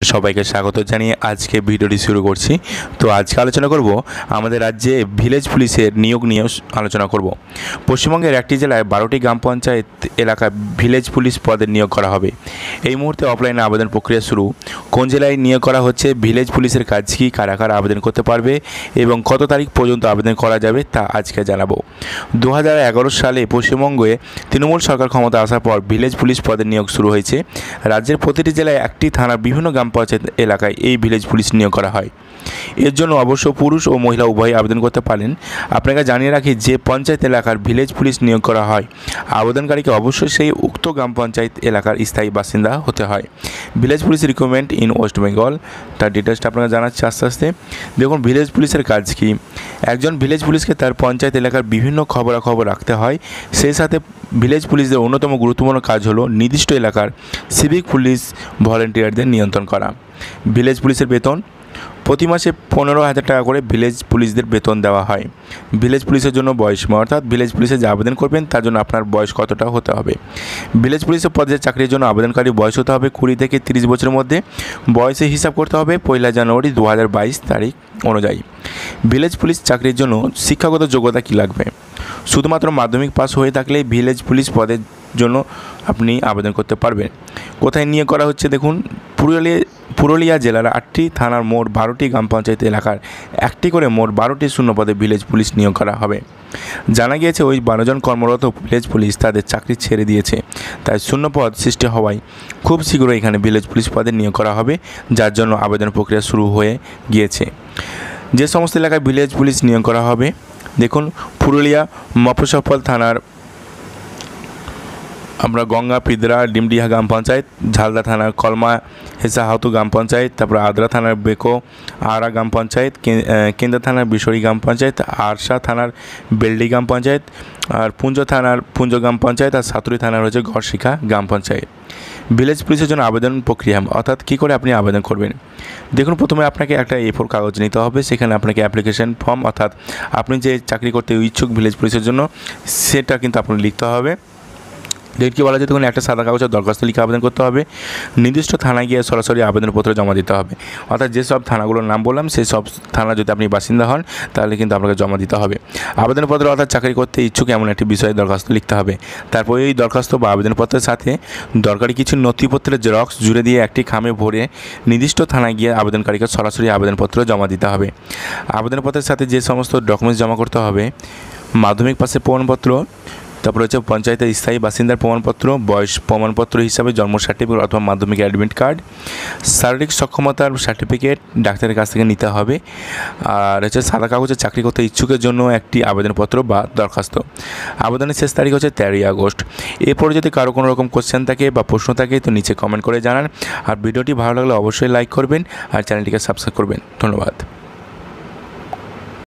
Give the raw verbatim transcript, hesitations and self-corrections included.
সবাইকে স্বাগত জানিয়ে আজকে ভিডিওটি শুরু করছি। তো আজকে আলোচনা করব আমাদের রাজ্যে ভিলেজ পুলিশের নিয়োগ নিয়ে আলোচনা করব। পশ্চিমবঙ্গের একটি জেলায় বারোটি গ্রাম পঞ্চায়েত এলাকায় ভিলেজ পুলিশ পদের নিয়োগ করা হবে। এই মুহূর্তে অফলাইনে আবেদন প্রক্রিয়া শুরু। কোন জেলায় নিয়োগ করা হচ্ছে, ভিলেজ পুলিশের কাজ কী, কারা কারা আবেদন করতে পারবে এবং কত তারিখ পর্যন্ত আবেদন করা যাবে তা আজকে জানাবো। দু হাজার এগারো সালে পশ্চিমবঙ্গে তৃণমূল সরকার ক্ষমতা আসার পর ভিলেজ পুলিশ পদের নিয়োগ শুরু হয়েছে। রাজ্যের প্রতিটি জেলায় একটি থানার বিভিন্ন গ্রাম পঞ্চায়েত এলাকায় এই ভিলেজ পুলিশ নিয়োগ করা হয়। এর জন্য অবশ্য পুরুষ ও মহিলা উভয়ই আবেদন করতে পারেন। আপনাকে জানিয়ে রাখি, যে পঞ্চায়েত এলাকার ভিলেজ পুলিশ নিয়োগ করা হয় আবেদনকারীকে অবশ্যই সেই উক্ত গ্রাম পঞ্চায়েত এলাকার স্থায়ী বাসিন্দা হতে হয়। Village police recruitment in West Bengal, তার ডিটেলসটা আপনাকে জানাচ্ছি আস্তে আস্তে। দেখুন, ভিলেজ পুলিশের কাজ কী। একজন ভিলেজ পুলিশকে তার পঞ্চায়েত এলাকার বিভিন্ন খবরাখবর রাখতে হয়। সেই সাথে ভিলেজ পুলিশদের অন্যতম গুরুত্বপূর্ণ কাজ হলো নির্দিষ্ট এলাকার সিভিক পুলিশ ভলেন্টিয়ারদের নিয়ন্ত্রণ করা। ভিলেজ পুলিশের বেতন প্রতি মাসে পনেরো হাজার টাকা করে ভিলেজ পুলিশদের বেতন দেওয়া হয়। ভিলেজ পুলিশের জন্য বয়সীমা, অর্থাৎ ভিলেজ পুলিশে যে আবেদন করবেন তার জন্য আপনার বয়স কতটা হতে হবে। ভিলেজ পুলিশের পদে চাকরির জন্য আবেদনকারী বয়স হতে হবে কুড়ি থেকে তিরিশ বছরের মধ্যে। বয়সে হিসাব করতে হবে পয়লা জানুয়ারি দু হাজার বাইশ তারিখ অনুযায়ী। ভিলেজ পুলিশ চাকরির জন্য শিক্ষাগত যোগ্যতা কী লাগবে? শুধুমাত্র মাধ্যমিক পাস হয়ে থাকলে ভিলেজ পুলিশ পদের জন্য আপনি আবেদন করতে পারবেন। কোথায় নিয়োগ করা হচ্ছে দেখুন, পুরুলিয়া পুরুলিয়া জেলার আটটি থানার মোট বারোটি গ্রাম পঞ্চায়েত এলাকার একটি করে মোট বারোটি শূন্যপদে ভিলেজ পুলিশ নিয়োগ করা হবে। জানা গিয়েছে ওই বারো জন কর্মরত ভিলেজ পুলিশ তাদের চাকরি ছেড়ে দিয়েছে, তাই শূন্যপদ সৃষ্টি হওয়ায় খুব শীঘ্রই এখানে ভিলেজ পুলিশ পদে নিয়োগ করা হবে, যার জন্য আবেদন প্রক্রিয়া শুরু হয়ে গিয়েছে। যে সমস্ত এলাকায় ভিলেজ পুলিশ নিয়োগ করা হবে দেখুন, পুরুলিয়া মফস্বল থানার আমরা গঙ্গা পিদরা ডিমডিহা গ্রাম পঞ্চায়েত, ঝালদা থানার কলমা হেসাহাতু গ্রাম পঞ্চায়েত, তারপর আদ্রা থানার বেকো আরা গ্রাম পঞ্চায়েত, কেন্দ্র থানার বিশরি গ্রাম পঞ্চায়েত, আরশা থানার বেলডি গ্রাম পঞ্চায়েত, আর পুঞ্জ থানার পুঞ্জ গ্রাম পঞ্চায়েত, আর সাতুরি থানার হচ্ছে গড়শিখা গ্রাম পঞ্চায়েত। ভিলেজ পুলিশের জন্য আবেদন প্রক্রিয়া, অর্থাৎ কী করে আপনি আবেদন করবেন। দেখুন, প্রথমে আপনাকে একটা এ ফোর কাগজ নিতে হবে। সেখানে আপনাকে অ্যাপ্লিকেশন ফর্ম, অর্থাৎ আপনি যে চাকরি করতে ইচ্ছুক ভিলেজ পুলিশের জন্য সেটা কিন্তু আপনাকে লিখতে হবে। ডেট কী বলা যায় দেখুন, একটা সাদা কাগজের দরখাস্ত লিখে আবেদন করতে হবে। নির্দিষ্ট থানায় গিয়ে সরাসরি আবেদনপত্র জমা দিতে হবে। অর্থাৎ যেসব থানাগুলোর নাম বললাম সেই সব থানা যদি আপনি বাসিন্দা হন তাহলে কিন্তু আপনাকে জমা দিতে হবে আবেদনপত্র। অর্থাৎ চাকরি করতে ইচ্ছুক এমন একটি বিষয়ে দরখাস্ত লিখতে হবে। তারপর এই দরখাস্ত বা আবেদনপত্রের সাথে দরকারি কিছু নথিপত্রের জেরক্স জুড়ে দিয়ে একটি খামে ভরে নির্দিষ্ট থানায় গিয়ে আবেদনকারীকে সরাসরি আবেদনপত্র জমা দিতে হবে। আবেদনপত্রের সাথে যে সমস্ত ডকুমেন্টস জমা করতে হবে, মাধ্যমিক পাশের প্রমাণপত্র, তারপরে হচ্ছে পঞ্চায়েতের স্থায়ী বাসিন্দার প্রমাণপত্র, বয়স প্রমাণপত্র হিসাবে জন্ম সার্টিফিকেট অথবা মাধ্যমিক অ্যাডমিট কার্ড, শারীরিক সক্ষমতার সার্টিফিকেট ডাক্তারের কাছ থেকে নিতে হবে। আর হচ্ছে সাদা কাগজে চাকরি করতে ইচ্ছুকের জন্য একটি আবেদনপত্র বা দরখাস্ত। আবেদনের শেষ তারিখ হচ্ছে তেরোই আগস্ট। এরপরে যদি কারো কোনো রকম কোশ্চেন থাকে বা প্রশ্ন থাকে তো নিচে কমেন্ট করে জানান। আর ভিডিওটি ভালো লাগলে অবশ্যই লাইক করবেন আর চ্যানেলটিকে সাবস্ক্রাইব করবেন। ধন্যবাদ।